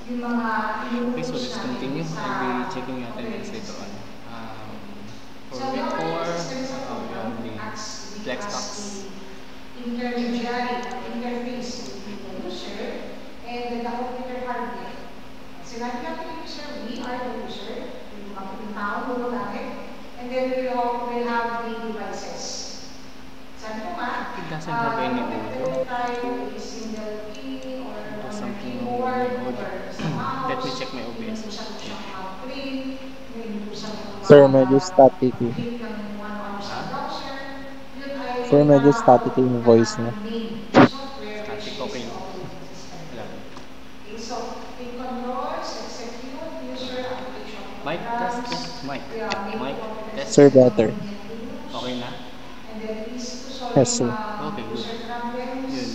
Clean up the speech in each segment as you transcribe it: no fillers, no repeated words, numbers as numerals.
Okay, so let's continue. I'll be checking your attendance later on. For week 4, we have the Flexbox. Intermediary or interface between the user and the computer hardware. Sinabi natin yung user, we are the user, yung mga tao gumagamit, and then we will have the devices. Sabi ko nga, It doesn't have any audio. a single key or something keyboard or Let me check my OBS. Sir, medyo static eh. Sir, medyo static yung voice niya. Static, okay na. Wala. Mic test. Mic. Test. Sir, better. Okay na? Yes, sir. Okay, good. Yun.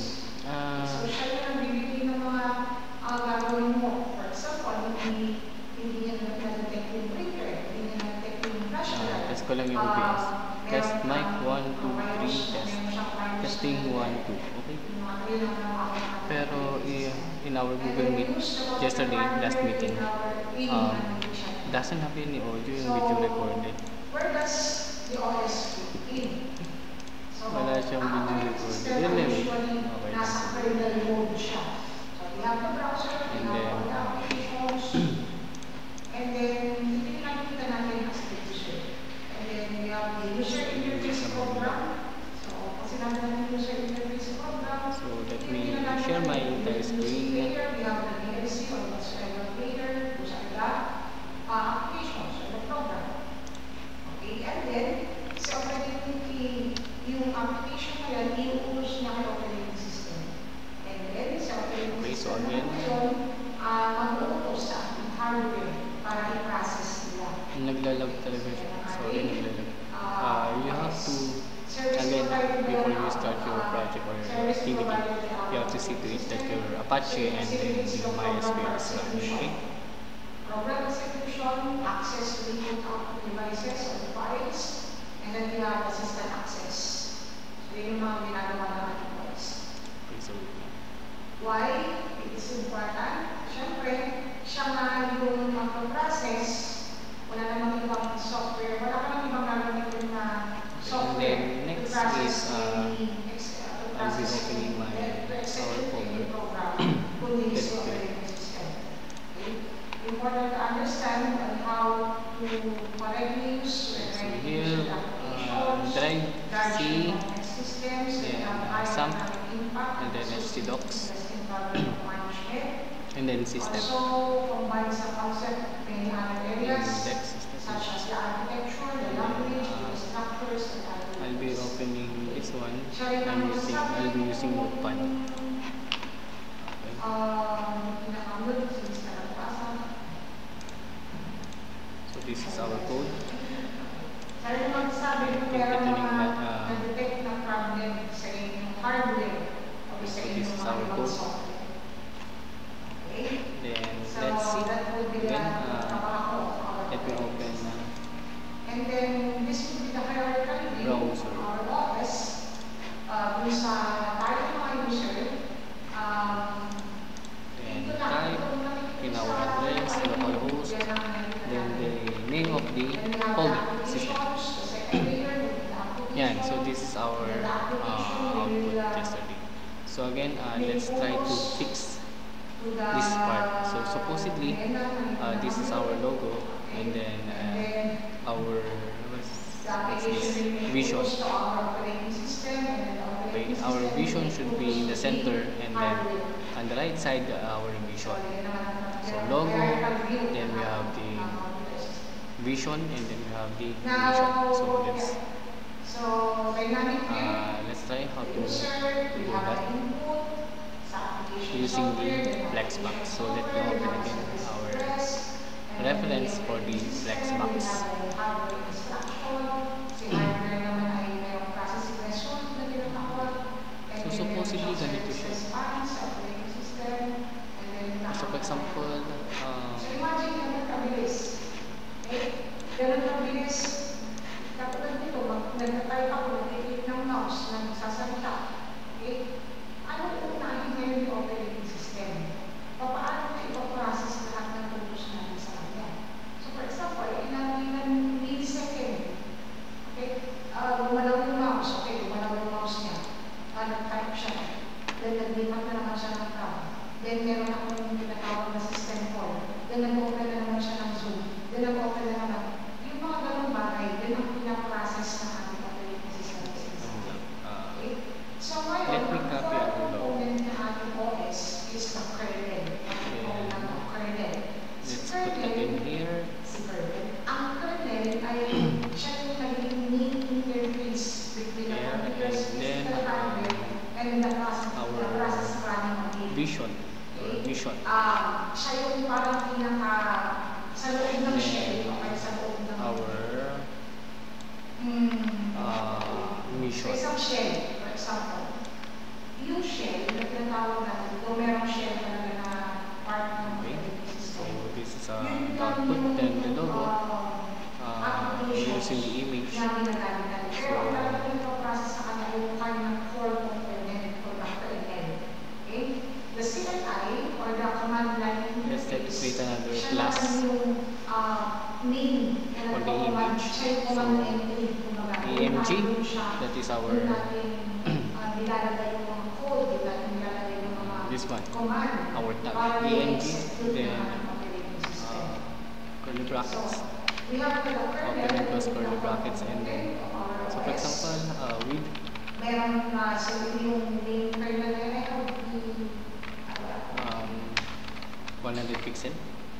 Test ko lang yung OBS. Test mic 1, 2, 3, test. Testing 1, 2. Okay? Pero in our Google Meet yesterday, last meeting, doesn't have any audio yung video recorded. Wala siyang video recorded. Anyway, okay lang. And then hindi nakikita natin as the user. And then we have the user interface program. So, kasi natin ang user interface program. So, let me share my entire screen. We have the DLC or whatsoever later, those are the applications or the program. Okay, and then, sa operating key, yung application na yan, i-use niya kay operating system. And then, sa operating system na yun, mag-uutos sa ating hardware para i-process nila. Naglalag talaga siya. Sorry, naglalag. You have to, again, before you start your project or your activity, you have to see to it that your Apache and then your MySQL is running, okay? Program execution, access to input-output devices or files, and then you have assistant access. So, yun yung mga ginagawa natin boys. Okay, so, Why? It is important. Siyempre, siya nga yung mag-process, wala namang ibang software, wala ka namang ibang gagamitin na software. And then next is, I'll be opening my our folder. Important to understand on how to correctly use So here, drive C, then SAMP, and then htdocs, and then system. Also combines the concept of many other areas, Index such as the architecture, the language, the structures, and other. I'll be opening this one. I'll be using Notepad. So this is our code. So this is our code. Then let's see. Again, let me open and then this will be the hierarchical view browser. of our office. Kung sa tayo mga user, Then type in our address, localhost, then the name of the folder system. Yeah, so this is our output yesterday. So again, let's try to fix this part. So supposedly, this is our logo, and then our what's this vision. Okay, our vision should be in the center, and then on the right side our vision. So logo, then we have the vision, and then we have the vision. So let's try how to do that using the Flexbox. So let me open again our reference for the Flexbox. So supposedly ganito siya. So for example, ganun kabilis. Katulad nito, nagtatype ako, nag-edit ng mouse, nagsasalita. Okay? Ano unahin ngayon yung operating system? Paano ito ipaprocess Then meron akong tinatawag na system call. Then nag-open na naman siya ng Zoom. Then nag-open na naman. Yung mga ganong bagay, then ang pinaprocess ng ating operating system. Okay? So ngayon, Let me ang copy fourth our logo. component ng ating OS is the kernel. Let's put it in here. Ang kernel ay siya yung naging main interface between the Here, computer's and then, physical hardware and the process running of it. Vision. Or vision. Siya yung parang pinaka sa loob ng shell, okay, sa loob ng Our mission. sa isang shell, for example, yung shell na tinatawag natin, kung merong shell talaga na part ng Okay. operating So system. this is Yun the lang output, yung, then the logo. applications Using the image. na ginagamit natin. Pero ang talaga nagpa-process sa kanya yung kanyang core component or the kernel. Okay? The CLI or the command line Let's try to interface, create another siya class naman yung main for the command, image. siya yung command entry, kumbaga. AMG, Yung siya, that is our yung natin nilalagay yung mga code, yung natin nilalagay yung mga this one, command. our tag para AMG, i-execute then ng ating operating system. curly brackets. We have the Open kernel, and close curly brackets, and then so for example with meron na so yung main kernel na yun ay 100 pixel.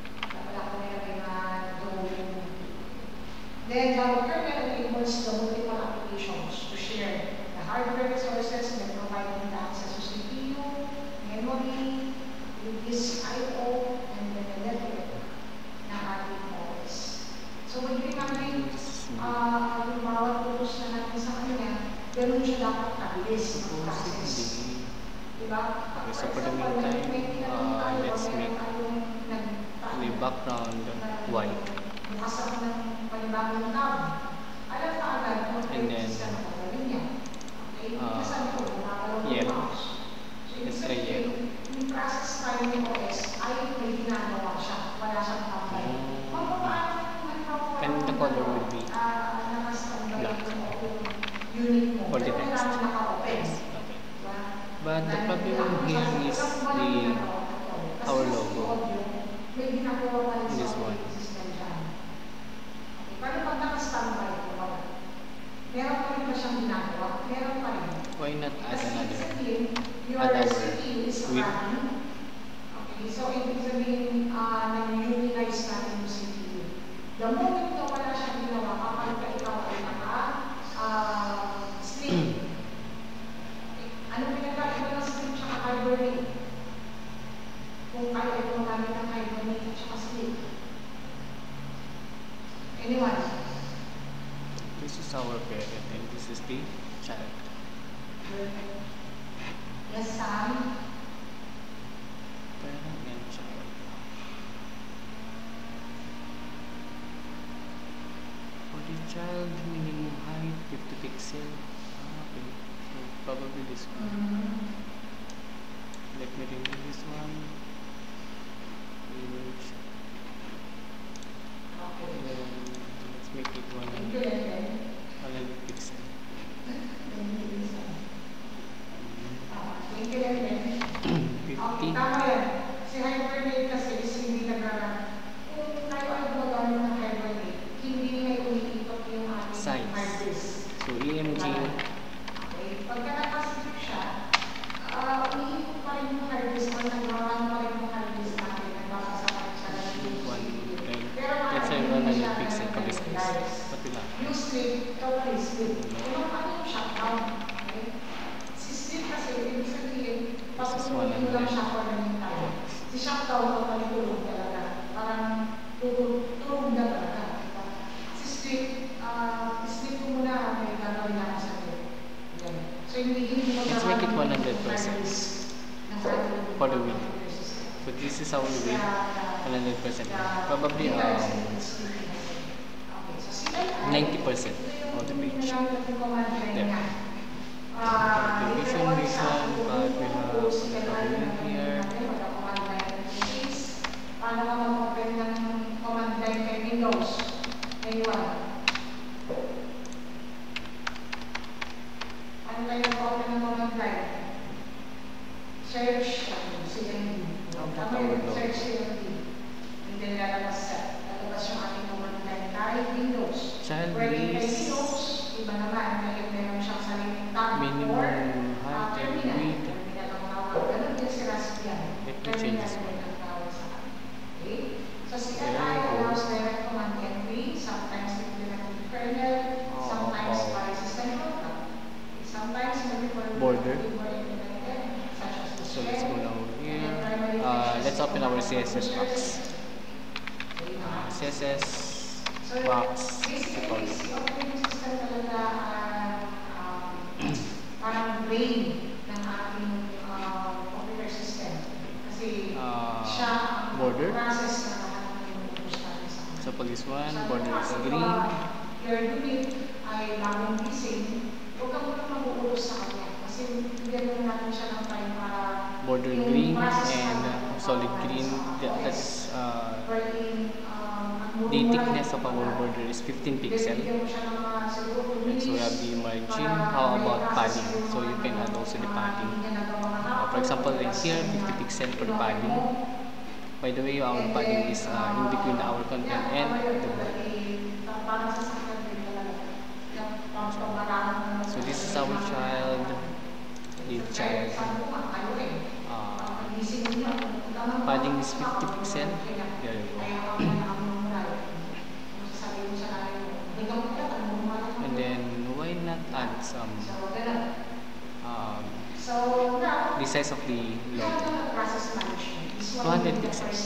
Then our kernel enables the multiple applications to share the hardware resources that provide the access to CPU, memory, disk I/O, and then the network na ating OS. So when we imagine yung bawat putos na natin sa kanya, ganun siya dapat kabilis ng process. Diba? Okay, so for the meantime, let's make the background white. Bukas ako ng panibagong tab. Alam ka agad kung And then, sa nakalagay niya. Okay? Kasi ko, nakakalaw ng yellow. mouse. So, ibig Let's try yellow. sabihin, yung process tayo ng OS ay may ginagawa siya. Wala siyang tambay. And the color will be black for the text. Naka-open. Okay. Diba? But the problem here is our logo. This one. Pero pag naka-standby ko, meron pa rin ba siyang ginagawa? Meron pa rin. Why not add another? Your Add our CPU is width. running. Okay, so ibig sabihin, nag-utilize natin yung CPU. The moment na wala siyang ginawa, kapag ka ikaw ay naka-sleep. Ano pinagkakita ng sleep siya ka-hibernate? Kung kayo ay gumagamit ng hibernate at saka sleep. Anyone? This is our parent and this is the child. Yes, Sam? Parent and child. For the child, minimum height 50 pixel. Okay, so probably this one. Let me remove this one. Image. And then let's make it 100 pixel. Thank you, Lenlen. 50. Tama yan. Si hibernate kasi is hindi nag-run. Kung tayo ay gumagamit ng hibernate, hindi may umiikot yung ating Size. hard disk. So EMG, Okay. Pagka nakasipip siya, umiikot pa rin yung hard disk o nag-run pa rin yung hard disk natin. Nagbabasakay siya ng CPU. Pero let's say hindi 100 siya pixel nag- kabisnes. Pati lang. Yung sleep, totally sleep. Kung ano yung shutdown. Okay? Si sleep kasi, ibig sabihin, patutulogin mo lang siya for the meantime. Si shutdown, totally tulog talaga. Parang tulog na talaga. Diba? Si sleep, sleep mo muna, may gagawin na sa sleep. So, hindi mo Let's make it 100% for the win. win. So this is how we win 100%. Probably 90% of the page. There. Division reason, but we have a problem here. Paano ka mag-open ng command line kay Windows? Anyone? Paano tayo mag-open ng command line? Search, CMD. not our logo. Search CMD. And then lalabas yung ating number Windows. Child Working kay is Windows, iba naman, meron siyang sariling tab minimum or height and terminal. width. Terminal ang tawag. Ganun din si Raspbian. Let me change this one. Ang tawag sa akin. Okay? So CLI There you go. allows direct command entry, sometimes implemented with kernel, sometimes by system program. Sometimes Border. implemented, such as the So let's go shell, now and here. then primary Let's open our CSS box. CSS box. Basically, si operating system talaga parang brain ng ating operating system. Kasi siya ang border. process na lahat ng inuubos natin sa kanya. So pag this one, Sabi border ko is kasi green. your unit ay bagong gising, huwag kang muna mag-uulos sa kanya. Kasi bigyan mo natin siya ng time para Border yung green process and natin solid mapapagawa green. sa That's wherein, the thickness of our border is 15 pixel. bigyan mo siya ng mga siguro 2 And so we have minutes the margin. para How about may padding? process yung So you can add also the mga padding. hindi niya nagawa kahapon. For example, in here, 50 pixel per padding. By the way, our padding is in between our content and the border. So this is our child, the child. Padding is 50 pixel. There you go. And then why not add some the size of the logo? 200 pixels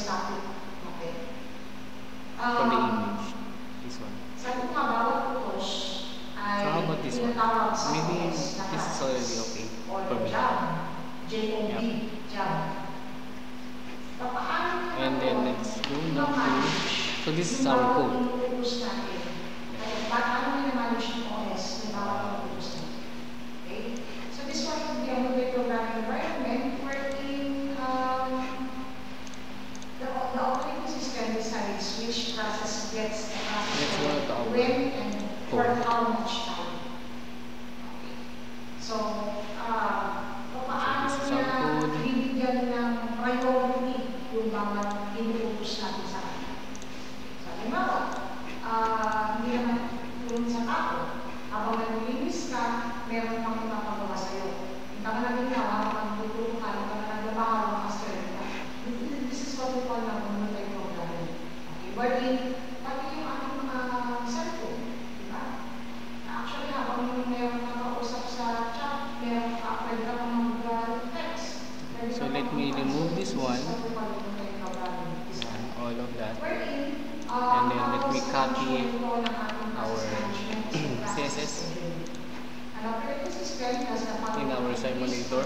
for the image. This one. So how about this one? Maybe this is already okay for me. Yep. And then let's go now to, so this is our code. So this one would be a movie programming environment wherein the operating system decides which process gets the Let's go to our when and for code. how much time. Okay. So, paano So this is our niya code. bibigyan ng priority yung bawat inuutos natin sa kanya. So, halimbawa, hindi naman yung sa tao, habang naglilinis ka, meron pang ipapagawa sa'yo. Hindi ka naging habang magtutulong ka, hindi ka na nagbabahaw ka sa This is what we call na multi-programming. Okay, wherein, pati yung ating cellphone, di ba? Actually, habang meron ka kausap sa chat, meron ka, pwede ka pa mag-text. So let me remove this one, all of that, and then let me copy our CSS in our simulator.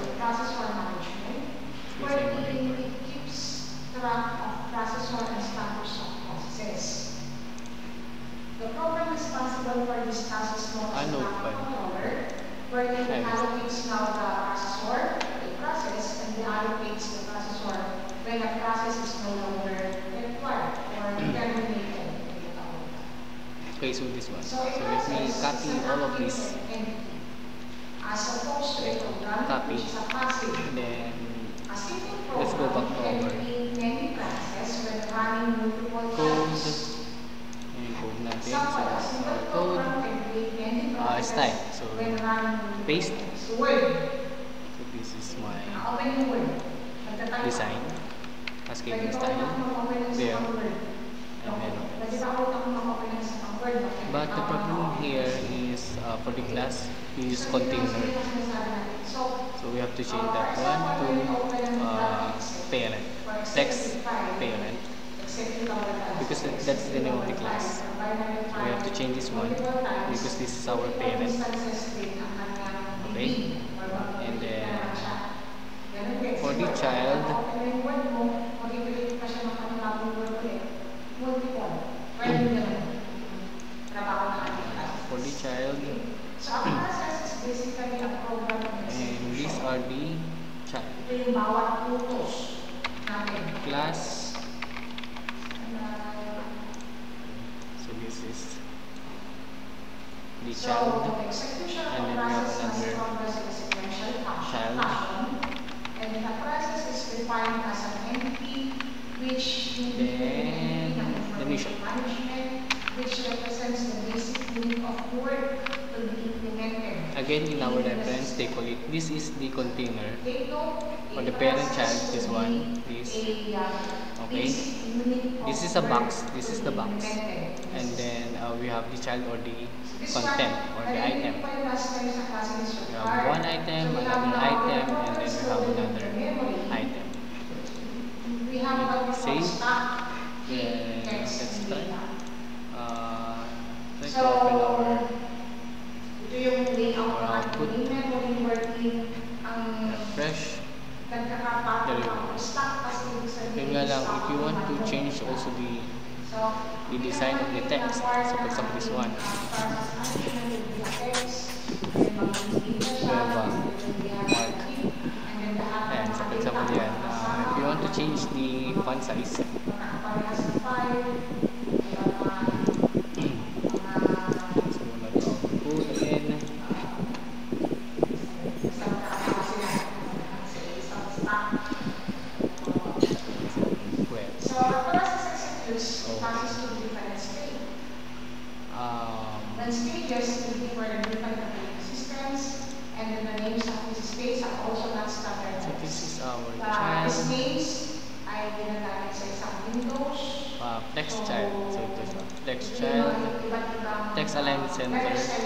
Wherein it keeps track of processor and status of processes. The program responsible for this process known as the controller, wherein it allocates now the processor, the process, and it allocates the processor when a process is no longer required or terminated. Okay, so this one. So So let me copy all of this, as opposed to a program copy, which is a passive. and then A simple let's go back to program our can create many classes when running multiple code. tasks. And code natin. So Sample, a that's simple our code. program can create many classes Style. So when running multiple paste. tasks. Word. So this is my Open yung Word. Nagtatype design, Pwede cascading ko style. mag-open ng There. isang Word. And then Pwede ba ako mag-open ng isang Word? But the problem here is for the class, we use container. So we have to change that one to parent, text parent, because that's the name of the class. So we have to change this one because this is our parent. Okay, and then for the child, for the child, So, ang process is basically a program of and execution. these are the child. Ito yung bawat utos natin. Class, so this is the So, child, execution and of then we have process must another progress in a sequential child. fashion, and the process is defined as an entity which yung Then, the mission. management, which represents the basic unit of work to be implemented. Again, in our reference, they call it, this is the container. Dito, For the parent child, this one, this. Okay. This is a box, this is the box. And then we have the child or the content or the item. We have one item, another item, and then we have another item. We have what we call Save. stock Then text let's and try. data. Try to open our Ito yung layout ng output. ating memory working ang refresh. nagkakapatong There you go. ang stock kasi ibig sabihin Yun nga lang, stock if you want to ng change also So, the design of the text, so for example this one, ayan, so for example yan, if you want to change the font size, so nag-output again, well, So, para sa executes, passes to different state. When stages will be for the different operating systems, and then the names of these states are also not so standardized. this is our These child, names ay ginagamit sa isang Windows. flex child, so ito siya, flex child, text alignment center,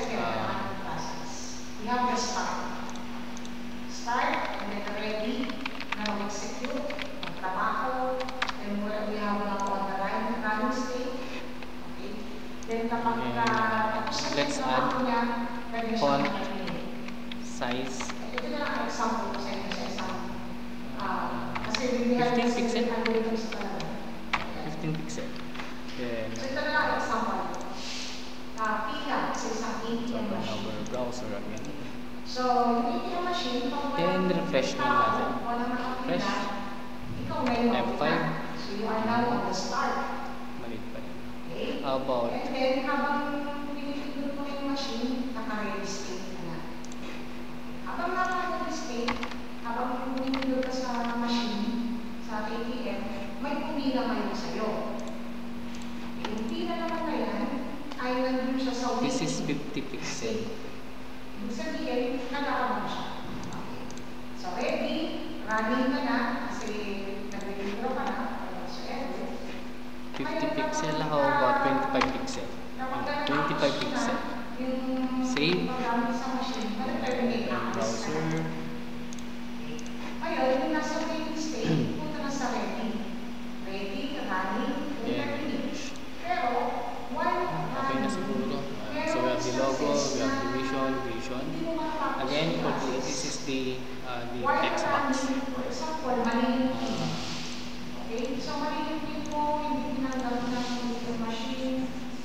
We have the start. Start, and then ready na mag-execute, magtrabaho, and we have now on the running state. Okay. Then kapag tapos na Let's yung trabaho add niya, pwede siya font. mag-terminate. size, Ito na lang ang example ko sa inyo sa isang kasi we have 15 pixel. algorithms talaga. 15 pixel, then So ito na lang ang example. Pila sa isang ATM open machine. our browser again, So, yung ATM machine, pag then refresh na natin, walang nakapila, refresh, ikaw ngayon ang F5. pila. So you are now on the start. maliit pa rin. Okay? How about, And then, habang pinipindot mo yung machine, naka-ready state ka na. Habang naka-ready state, habang pinipindot ka sa machine, sa ATM, may pumila ngayon sa'yo. Yung pila naman na yan, ay nandun siya sa this is waiting 50 pixel, state. Ibig sabihin, nag-aabang siya. Okay. So, ready, running ka na, kasi nag-withdraw ka na, so, 50 pixel, how about 25 pixel, 25 pixel, save, Save. browser, Ngayon, yung nasa waiting state, punta na sa ready. Ready, running, then finish. Pero, while okay na siguro. So we have the logo, we have the vision, hindi mo makapag- again for this is the While text box. running, for example, mali yung pin. Okay? So, mali yung pin mo, hindi ginagawa ng computer machine.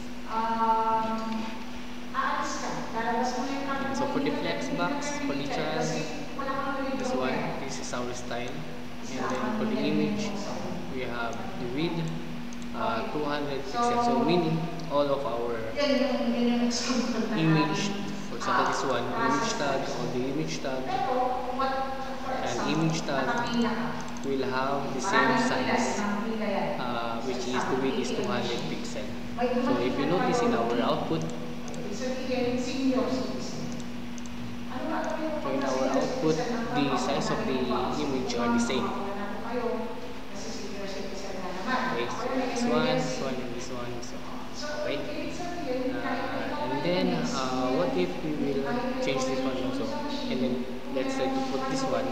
Aalis ka. Lalabas mo na yung camera So for the mo, flex box, for the child, kasi wala kang nalilito this one, eh. this is our style, and then for the image, we have the width, 200 pixels, so meaning all of our Yan yung example na image, natin. for example this one, image tag or the image tag Pero, what, for and example, image tag nakapila ka. will have the same Maraming pila, size, isang pila yan. which is the width is 200 pixel. May So if you notice in our output, Ibig sabihin, senior citizen. Ano ba ito yung so in our output, the size of the image are the same. Kasi senior citizen na naman. Okay, so this one, this one, and this one, so So, right. ibig sabihin, And then what if we will change this one also, and then let's try to put this one,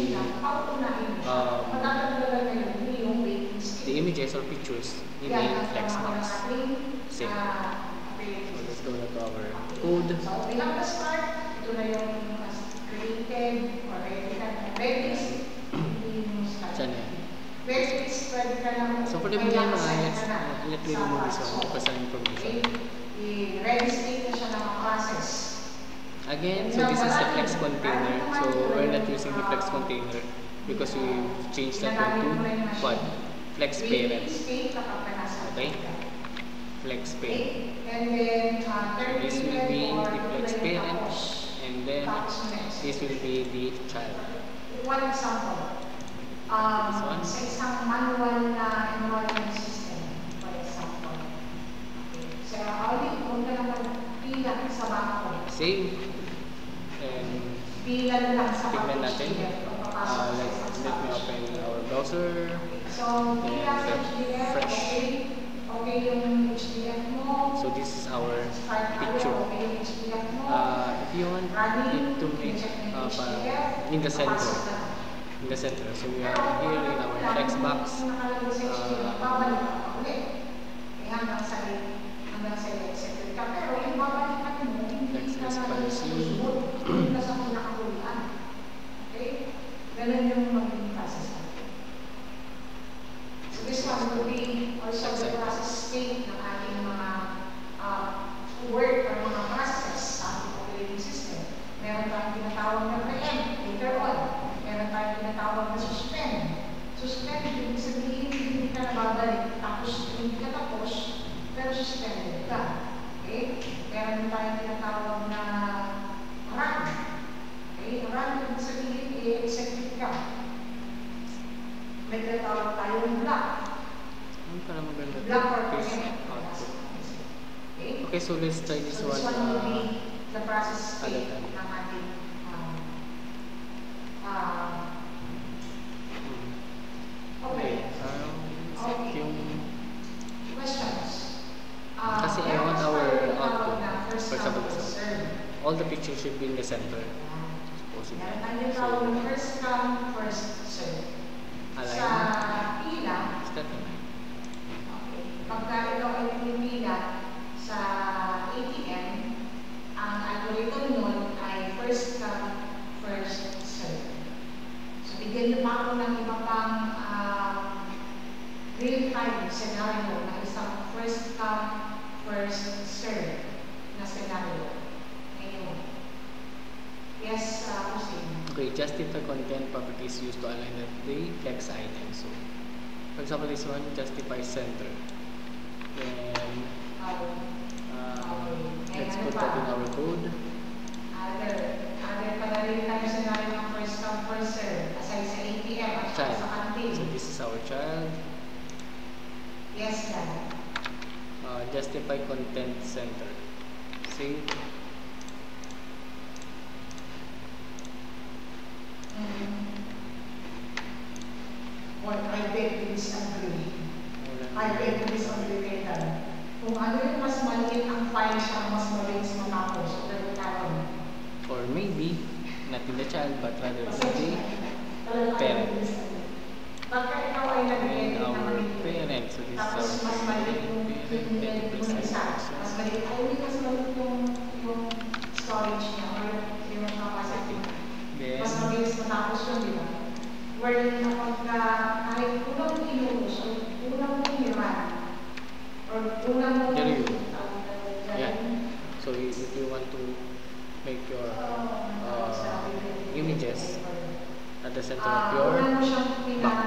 the images or pictures in a flex box, same. So let's go to our code. So, bilang na start, ito na yung created or ready yung start. Saan yan? Ready is pwede ka lang So for the may beginning, access ka na let me sa remove this one, password. personal information. I-ready state na siya ng process. Again, so this is the flex container. So we're not using the flex container because we changed that one to what? Flex parent. State kapag ka nasa Okay? Flex parent. And then, This will be the flex parent, and then tapos next. this will be the child. One example. This one. Sa isang manual na save. And Bilang lang sa tignan natin. HDF, pagpapasok sa Let isang me open our browser. So, bilang Then HDF, fresh. okay yung HDF mo. So this is our Start tayo, picture. okay yung HDF mo. If you want it to make in the center, so we are here in our text box. Babalik ka ulit. Hanggang sa execute ka. Pero yung babalikan mo, hindi ka na susunod. Hindi ka sa pinakahulian. Okay? Ganun yung magiging process natin. So this one will be also the process state ng ating mga work or mga processes sa ating operating system. Meron tayong tinatawag na preempt later on. Meron tayong tinatawag na suspend. Suspend, ibig sabihin, hindi ka nababalik. Tapos, hindi ka tapos, pero suspended ka. Okay? Meron tayong tinatawag na run. Okay? Run, ibig sabihin, i-execute ka. May tinatawag tayong block. Ano para maganda? Block or Paste preempt. output. Okay? Okay, so let's try this So one. this one will be the process Other state than. ng ating okay. Set yung Questions? Kasi I want our output. First For example, come, this first one. serve. All the pictures should be in the center. Possible. Meron tayong tawag na first come, first serve. Sa Align. pila, Is that it? okay, pagka ikaw ay pumipila sa ATM, ang algorithm nun ay first come, first serve. So, bigyan niyo pa ako ng iba pang real-time scenario na isang first come, first serve na scenario. Ngayon. Yes, Hussein. Okay, justify content properties used to align the text item. So, for example, this one justify center. Then, let's put that in our code. Other pala rin tayo scenario ng first come, first serve. Aside sa ATM at saka Child. sa canteen. So this is our child. Yes, Dad. Justify content center. Save. What I beg to disagree. I beg to disagree kay Dad. Kung ano yung mas maliit ang file siya, mas maliit matapos. So, ganun tayo. Or maybe not in the child but rather in the Talaga tayo parent. disagree. Pagka ikaw ay nag-edit And ng our video, parent. So this tapos is mas our maliit yung parent. pinili mo na isa. Mas maliit. Ay, hindi mas maliit yung storage niya or yung capacity. Then, Mas mabilis matapos yun, di ba? Wherein kapag kahit unang inuus o unang iniran or unang There you go. Yeah. So if you want to make your images at the center of your box.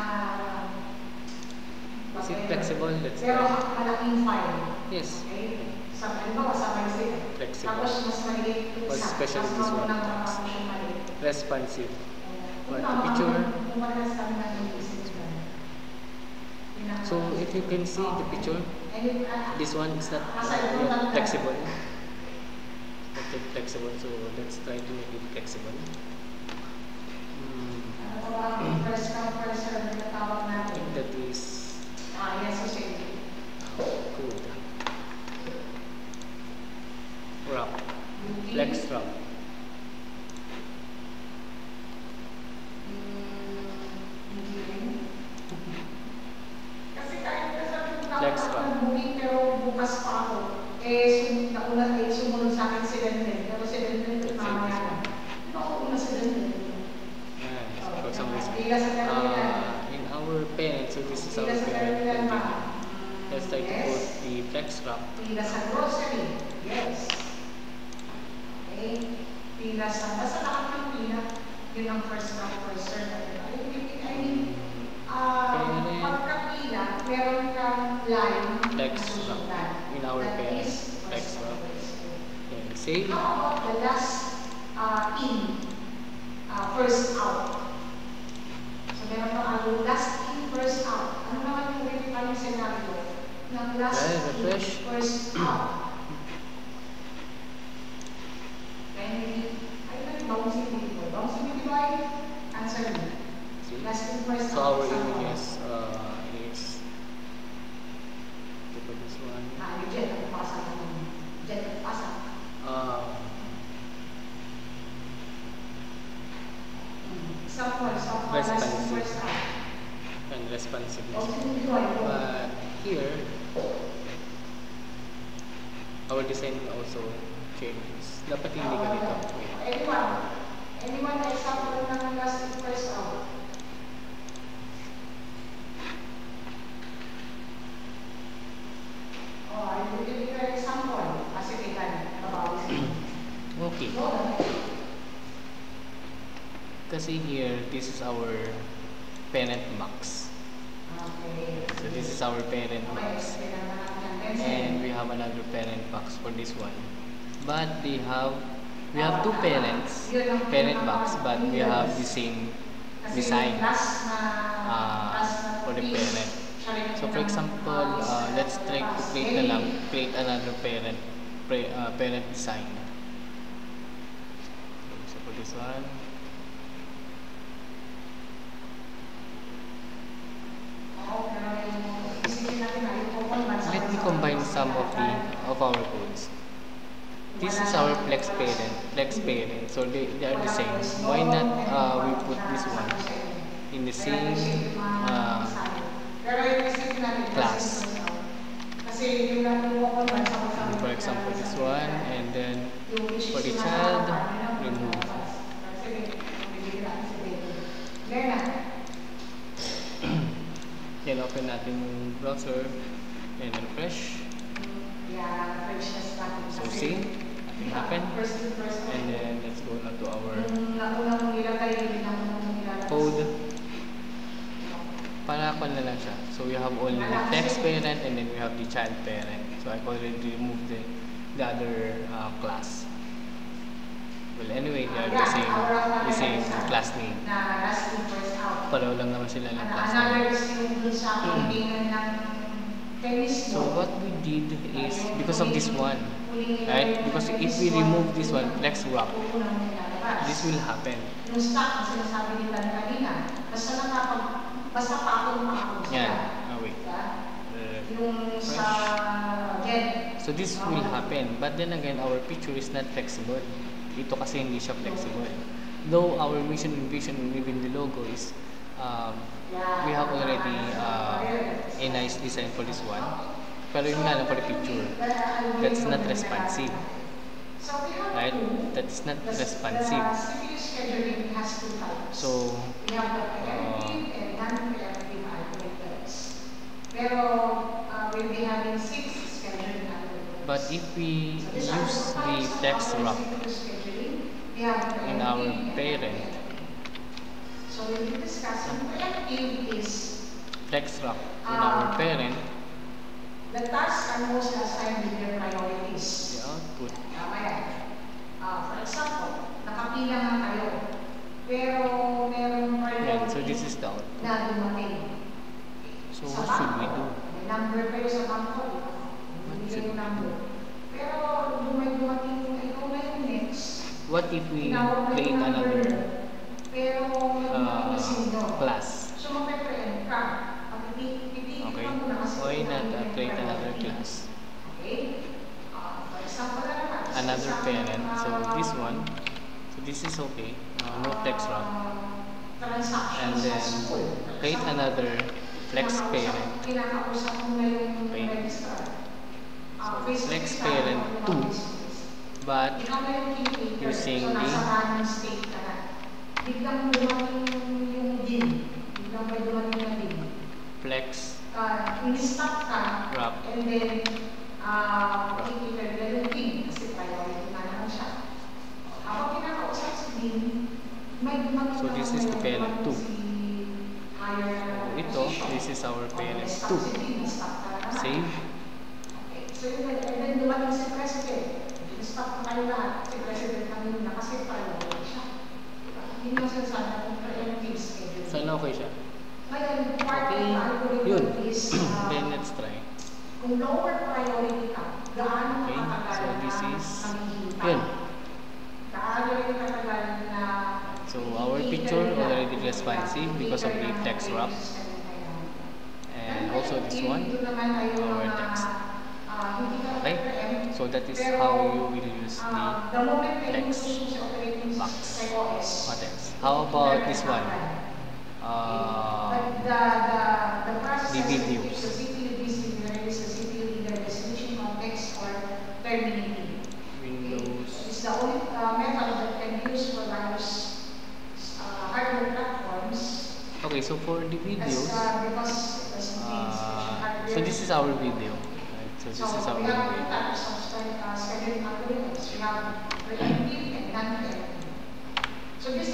Is it flexible? Let's Pero try. malaking file. Yes. Okay? Sa halimbawa, sabay sila. Flexible. Tapos mas maliit yung Or isa. especially Mas this one. maunang matapos yung maliit. Responsive. Kung Or the picture. kung madalas kami nag-iisip dyan. So if you can see the picture, this one is not yet flexible. Not yet flexible. So let's try to make it flexible. First come, first serve na tawag I natin. think that is Yes, okay. good. Wrap. Flex wrap. Kasi kahit na sabi ko Flex tapos pa. ako booking pero bukas pa ako. Nauna sumunod sa akin si Denden. Pero si Denden mamaya na. Di ba ako una si Denden? For example, Pila sa terminal. in our parent, so this is our Pila sa parent. terminal pa. Let's try to put the flex wrap. Pila sa grocery. Yes. Okay. Pila sa, basta lahat ng pila. Yun ang first come, first serve. I mean, pagkapila, meron kang line Flex na susundan. in our That parent. is Flex first wrap. come, first serve. And save. How about the last in, first out? So, meron pa ang last in, first out. Ano naman yung verify yung scenario ng last Okay, in, refresh. first out? But here, our design will also changes. Dapat hindi ganito. Wait. Anyone na example ng last first out? Oh, I will give you an example. Kasi kita about Okay. Kasi here, this is our parent box. Okay. So this is our parent box. And we have another parent box for this one. But we have two parent box, but we have the same design for the parent. So for example, let's try to create another parent design. So for this one, let me combine some of our codes. This is our flex parent. So they are the same. Why not we put this one in the same class? And for example, this one, and then for the child, remove. Then open natin yung browser and refresh. So see, nothing happened. And then let's go now to our code. Para ako na lang siya. So we have only the text parent and then we have the child parent. So I've already removed the other class. Well, anyway, they are the same class name. Pareho lang naman sila ng class name. So what we did is, because of this one, right? Because if we remove this one, flex wrap, this will happen. Yan. Oh, wait. So this will happen. But then again, our picture is not flexible. Ito kasi hindi siya flexible. Though our mission and vision within the logo is we have already a nice design for this one. Pero yun nga lang for the picture, that's not responsive. Right? That's not responsive. So, but if we use the text wrap in our parent, so we'll be discussing collective is text wrap in our parent, the tasks are mostly assigned with their priorities. the output. For example, nakapila nga kayo, pero merong priority Yeah, so this is the output. na dumating. So what should we do? May number kayo sa bangko, hindi yung number. Pero dumating ikaw na yung next. What if we Tinawag na create yung number, another pero may sindo. class? So mag-pre-end ka. Pagpipiliin Okay. ka muna kasi Why not may create another priority. class? Okay? For example na naman. Another parent. So this one. So this is okay. No text wrap. And then create another flex parent. Kinakausap mo na yung Okay. registrar. So flex parent 2. But Ikaw na yung key-taker. using So the nasa running state ka na. Biglang dumating yung din. Biglang may dumating na din. flex In-stop ka. wrap. And then, key-taker na yung din. Kasi priority na naman siya. Habang kinakausap si din, may dumating So this is the parent 2. So Ito, this is our parent 2. Save. So and then dumating si President. Stop na kayo lahat. Si President kami na kasi priority siya. Hindi mo sinasabi kung preemptive schedule. Sana okay siya. Ngayon, part of Okay. the algorithm Yun. is Then let's try. kung lower priority ka, gaano Okay. katagal So this na is maghihintay? yun. Gaano rin katagal na So our picture already responsive because of the text wrap. And also this one, our text. Okay? So that is how you will use the text box. What else? How about this one? the The videos. CPU busy is the CPU either destination context or terminating. Windows. It's the only method that can be used for various hardware platforms. Okay, so for the videos, Because it was hardware. so this is our video. Right? So this is our we have two video. types of scheduling algorithms. We have preemptive and non-preemptive. So this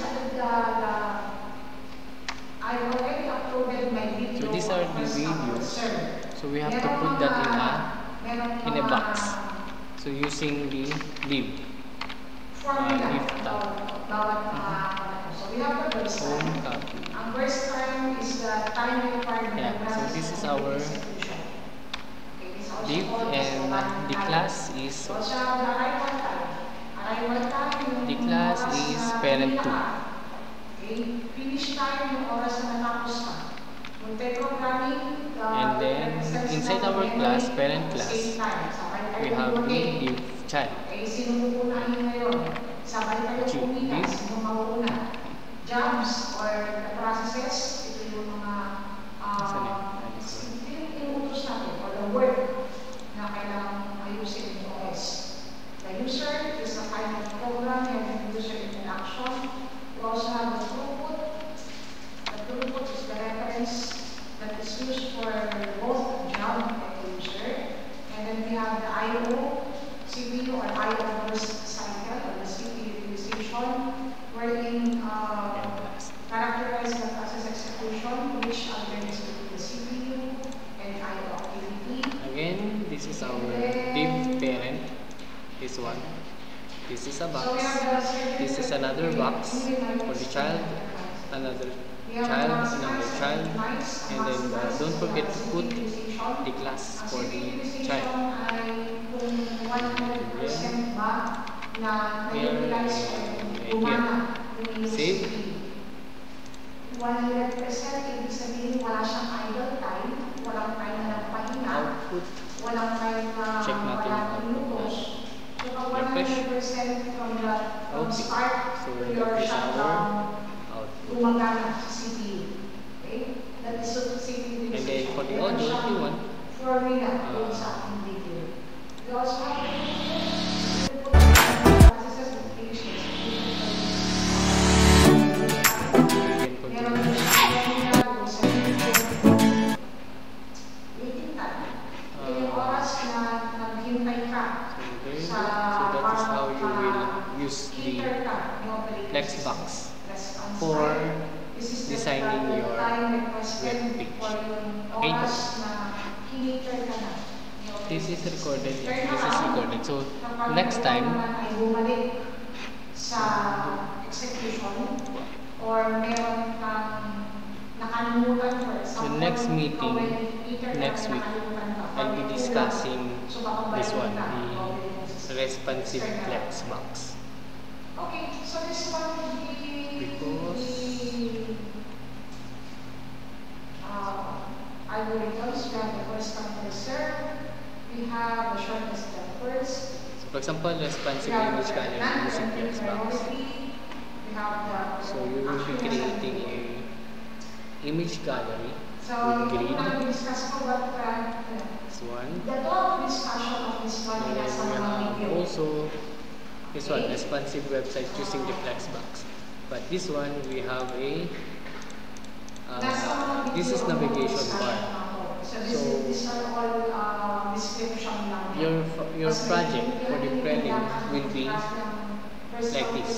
I already uploaded my video. So these are the videos. So we have to put that in a box. So using the lib. Formula. Lib tab. So we have the first Home time. copy. Ang first time is the time required by Yeah, the so process this is to our execution. Okay, this also Div called as and one the time. class is So siya ang arrival time. Arrival time yung The class oras is na parent pinaka. 2. Okay, finish time yung oras na natapos ka. Multi-programming, And then inside our class, parent class, we have the div child. Okay, sino uunahin ngayon? Sabay kayo Chief pumila, div. sino mauuna? Jobs or the processes, ito yung mga Saan yun? ito yung inuutos natin or the work na kailangan ayusin yung OS. The user is a kind of program having user interaction. We also have the throughput. The throughput is the reference that is used for both job and the user. And then we have the I/O, CPU or I/O burst cycle or the CPU utilization, wherein characterize the process execution, which alternates between the CPU and I/O activity. Again, this is our div parent. This one. This is a box. So we have the schedule. This is another box for the child. Another child, another child, and then don't forget to put the class for the child. Save. 100% ibig sabihin wala siyang idle time, walang time na nagpahinga, Output. walang time na Check natin yung wala output minutos. So Refresh. 100% from the Okay. start So to your that is shutdown, Output. gumagana sa CPU. Okay? That is so CPU. And then for the audio, if you want, formula dun sa ating video. We also have processes and applications. you can Meron continue. din formula dun sa waiting time. Ito yung oras na naghintay ka So sa that is how you will use cater the ka ng operating Flexbox system. Response for time. This is designing the your time requested web page. for yung Okay? oras na cater ka na. This is recorded. This is recorded. So next time, ay bumalik sa execution or meron kang nakalimutan for example. next meeting, next week, I'll be discussing this one, the responsive Flexbox. Okay, so this one would be Because algorithms. We have the first come first serve. We have the shortest step first. So for example, responsive image gallery using Flexbox. So you will be creating a image gallery So, with grid. discuss ko what This one. the total discussion of this one And is then we sa mga have video. also this one, responsive website using the Flexbox. But this one, we have a this is navigation bar. So, So, these are all description lang. Your project for the prelim will be like this.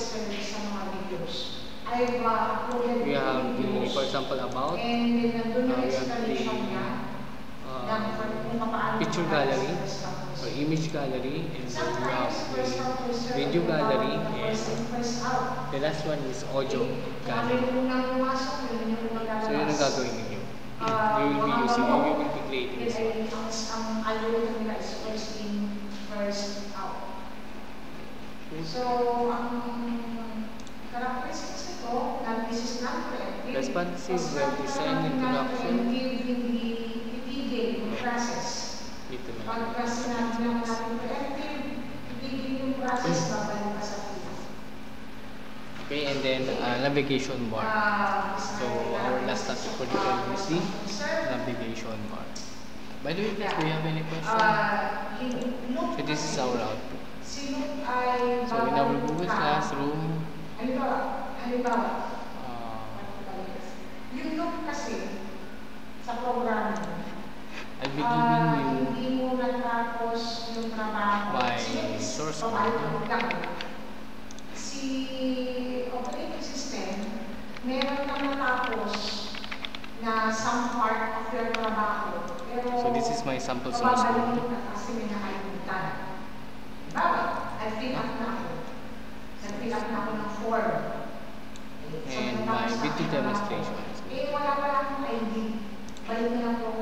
We have the, for example, about, and then nandun yung we have explanation niya ng kung paano picture gallery or image gallery, and then we have the video gallery, and the last one is audio gallery. So yun ang gagawin ninyo. You will be using, you will be creating this one. Ang algorithm nila is first in, first out. So, ang characteristics nito, na this is not preemptive. Responsive web design introduction. Itigil yung process. Dito na. Pag sinabi lang natin preemptive, itigil yung process, babalik ka sa pila. Okay, and then navigation bar. So our last topic for the prelim is the navigation bar. By the way, guys, do you have any question? So this is our output. So in our Google Classroom, Halimbawa, yung loop kasi sa programming, I'll be giving you hindi mo natapos yung trabaho. my source code. Si operating system, meron kang natapos na some part of your trabaho. Pero, So this is my sample source mababalik code. ka kasi may nakalimutan. Diba? Nag-fill up na ako. Nag-fill up na ako ng form. Okay, so, And my natapos na video ako. demonstration. Wala akong ID. Balik na lang po